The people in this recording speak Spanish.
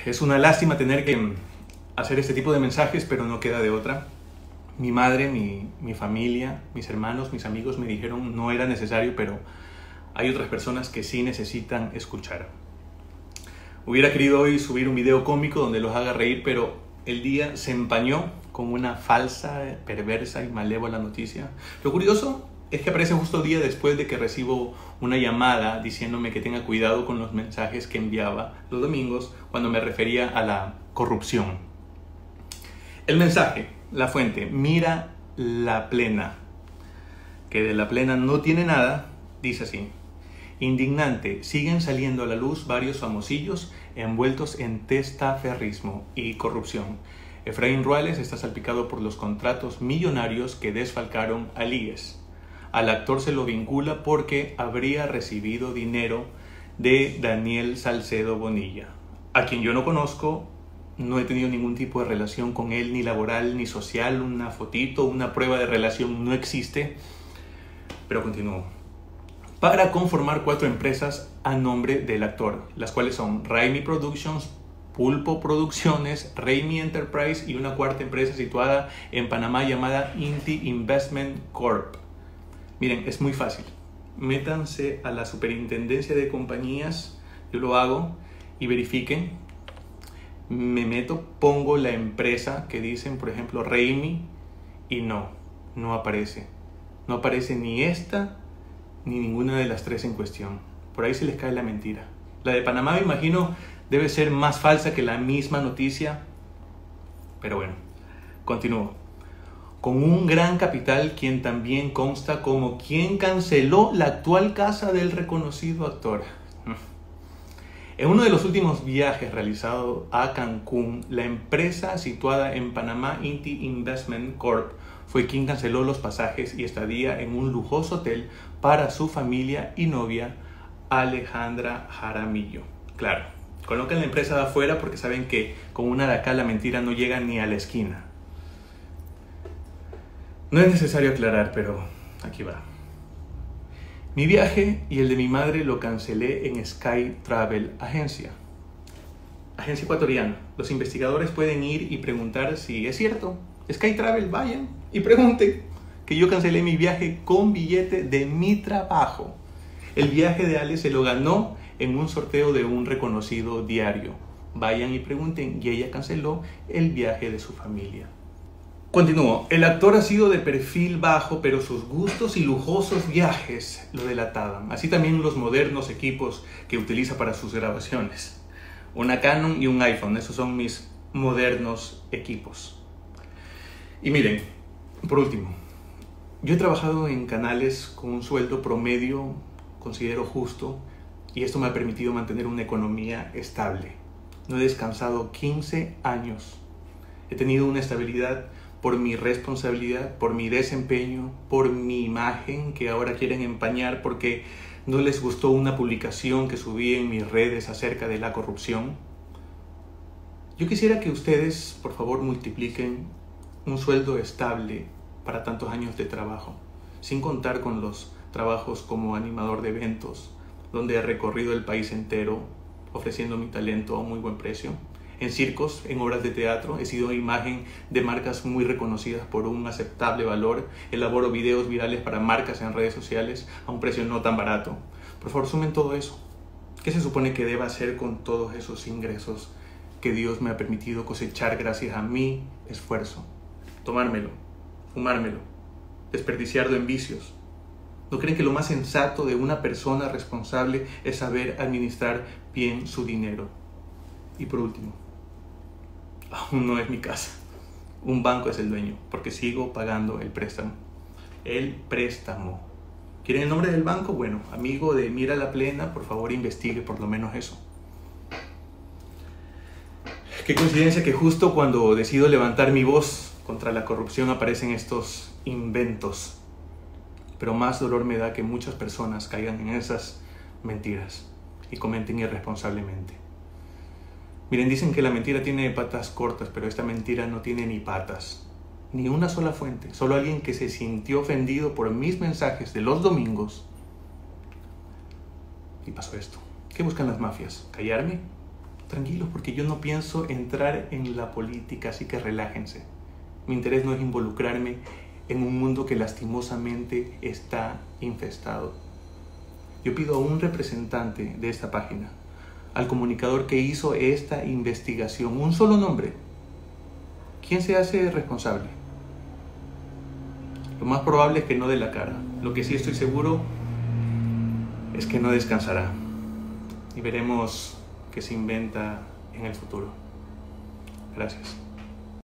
Es una lástima tener que hacer este tipo de mensajes, pero no queda de otra. Mi madre, mi familia, mis hermanos, mis amigos me dijeron no era necesario, pero hay otras personas que sí necesitan escuchar. Hubiera querido hoy subir un video cómico donde los haga reír, pero el día se empañó con una falsa, perversa y malévola noticia. Lo curioso es que aparece justo el día después de que recibo una llamada diciéndome que tenga cuidado con los mensajes que enviaba los domingos cuando me refería a la corrupción. El mensaje, la fuente, mira La Plena, que de La Plena no tiene nada, dice así: indignante, siguen saliendo a la luz varios famosillos envueltos en testaferrismo y corrupción. Efraín Ruales está salpicado por los contratos millonarios que desfalcaron a IES. Al actor se lo vincula porque habría recibido dinero de Daniel Salcedo Bonilla, a quien yo no conozco, no he tenido ningún tipo de relación con él, ni laboral, ni social, una fotito, una prueba de relación no existe, pero continúo. Para conformar 4 empresas a nombre del actor, las cuales son Raimi Productions, Pulpo Producciones, Raimi Enterprise y una 4ª empresa situada en Panamá llamada Inti Investment Corp. Miren, es muy fácil. Métanse a la superintendencia de compañías, yo lo hago, y verifiquen. Me meto, pongo la empresa que dicen, por ejemplo, Raimi, y no aparece. No aparece ni esta ni ninguna de las 3 en cuestión. Por ahí se les cae la mentira. La de Panamá, me imagino, debe ser más falsa que la misma noticia. Pero bueno, continúo. Con un gran capital, quien también consta como quien canceló la actual casa del reconocido actor. En uno de los últimos viajes realizados a Cancún, la empresa situada en Panamá, Inti Investment Corp, fue quien canceló los pasajes y estadía en un lujoso hotel para su familia y novia, Alejandra Jaramillo. Claro, colocan la empresa de afuera porque saben que con una de acá la mentira no llega ni a la esquina. No es necesario aclarar, pero aquí va. Mi viaje y el de mi madre lo cancelé en Sky Travel Agencia ecuatoriana. Los investigadores pueden ir y preguntar si es cierto. Sky Travel, vayan y pregunten que yo cancelé mi viaje con billete de mi trabajo. El viaje de Ale se lo ganó en un sorteo de un reconocido diario. Vayan y pregunten, y ella canceló el viaje de su familia. Continúo. El actor ha sido de perfil bajo, pero sus gustos y lujosos viajes lo delataban. Así también los modernos equipos que utiliza para sus grabaciones. Una Canon y un iPhone, esos son mis modernos equipos. Y miren, por último, yo he trabajado en canales con un sueldo promedio, considero justo, y esto me ha permitido mantener una economía estable. No he descansado 15 años. He tenido una estabilidad por mi responsabilidad, por mi desempeño, por mi imagen que ahora quieren empañar porque no les gustó una publicación que subí en mis redes acerca de la corrupción. Yo quisiera que ustedes, por favor, multipliquen un sueldo estable para tantos años de trabajo, sin contar con los trabajos como animador de eventos, donde he recorrido el país entero ofreciendo mi talento a un muy buen precio. En circos, en obras de teatro, he sido imagen de marcas muy reconocidas por un aceptable valor. Elaboro videos virales para marcas en redes sociales a un precio no tan barato. Por favor, sumen todo eso. ¿Qué se supone que deba hacer con todos esos ingresos que Dios me ha permitido cosechar gracias a mi esfuerzo? Tomármelo, fumármelo, desperdiciarlo en vicios. ¿No creen que lo más sensato de una persona responsable es saber administrar bien su dinero? Y por último, aún no es mi casa. Un banco es el dueño, porque sigo pagando el préstamo. El préstamo. ¿Quieren el nombre del banco? Bueno, amigo de Mira La Plena, por favor investigue por lo menos eso. Qué coincidencia que justo cuando decido levantar mi voz contra la corrupción aparecen estos inventos. Pero más dolor me da que muchas personas caigan en esas mentiras y comenten irresponsablemente. Miren, dicen que la mentira tiene patas cortas, pero esta mentira no tiene ni patas, ni una sola fuente. Solo alguien que se sintió ofendido por mis mensajes de los domingos. Y pasó esto. ¿Qué buscan las mafias? ¿Callarme? tranquilos, porque yo no pienso entrar en la política, así que relájense. Mi interés no es involucrarme en un mundo que lastimosamente está infestado. Yo pido a un representante de esta página, al comunicador que hizo esta investigación, un solo nombre. ¿Quién se hace responsable? Lo más probable es que no dé la cara. Lo que sí estoy seguro es que no descansará. Y veremos qué se inventa en el futuro. Gracias.